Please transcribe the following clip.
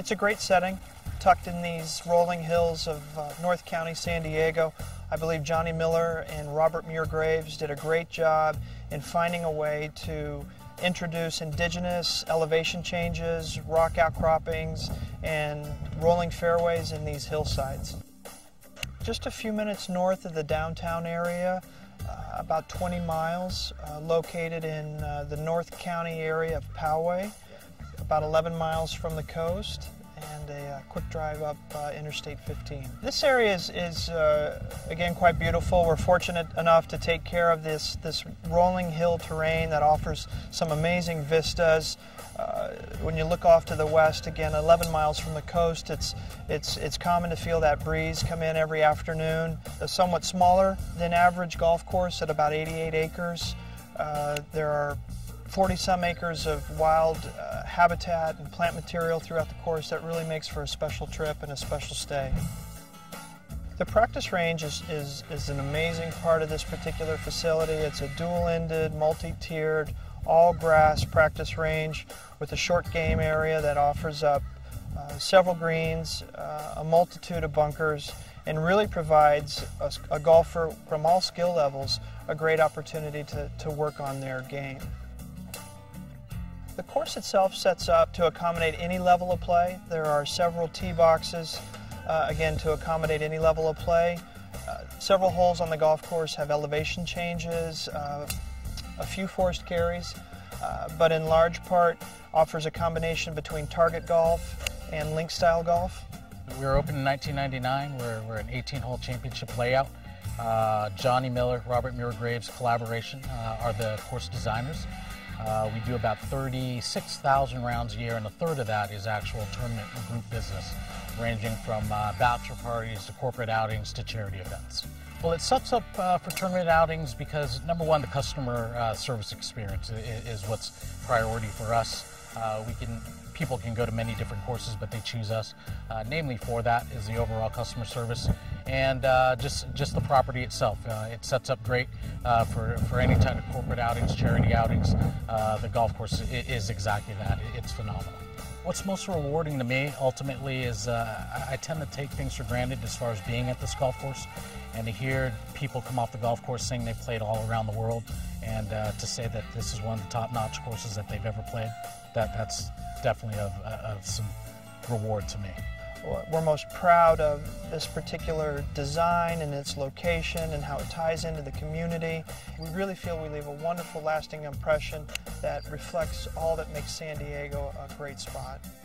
It's a great setting, tucked in these rolling hills of North County, San Diego. I believe Johnny Miller and Robert Muir Graves did a great job in finding a way to introduce indigenous elevation changes, rock outcroppings, and rolling fairways in these hillsides. Just a few minutes north of the downtown area, about 20 miles, located in the North County area of Poway, about 11 miles from the coast, and a quick drive up Interstate 15. This area is again, quite beautiful. We're fortunate enough to take care of this rolling hill terrain that offers some amazing vistas. When you look off to the west, again, 11 miles from the coast, it's common to feel that breeze come in every afternoon. A somewhat smaller than average golf course at about 88 acres. There are 40-some acres of wild habitat and plant material throughout the course that really makes for a special trip and a special stay. The practice range is an amazing part of this particular facility. It's a dual-ended, multi-tiered, all-grass practice range with a short game area that offers up several greens, a multitude of bunkers, and really provides a golfer from all skill levels a great opportunity to work on their game. The course itself sets up to accommodate any level of play. There are several tee boxes, again, to accommodate any level of play. Several holes on the golf course have elevation changes, a few forced carries, but in large part offers a combination between target golf and link-style golf. We were open in 1999. We're an 18-hole championship layout. Johnny Miller, Robert Muir Graves collaboration are the course designers. We do about 36,000 rounds a year, and a third of that is actual tournament and group business, ranging from bachelor parties to corporate outings to charity events. Well, it sets up for tournament outings because, number one, the customer service experience is what's priority for us. People can go to many different courses, but they choose us. Namely for that is the overall customer service and just the property itself. It sets up great for any type of corporate outings, charity outings. The golf course is exactly that. It's phenomenal. What's most rewarding to me, ultimately, is I tend to take things for granted as far as being at this golf course, and to hear people come off the golf course saying they've played all around the world, and to say that this is one of the top-notch courses that they've ever played, that's definitely of some reward to me. We're most proud of this particular design and its location and how it ties into the community. We really feel we leave a wonderful, lasting impression that reflects all that makes San Diego a great spot.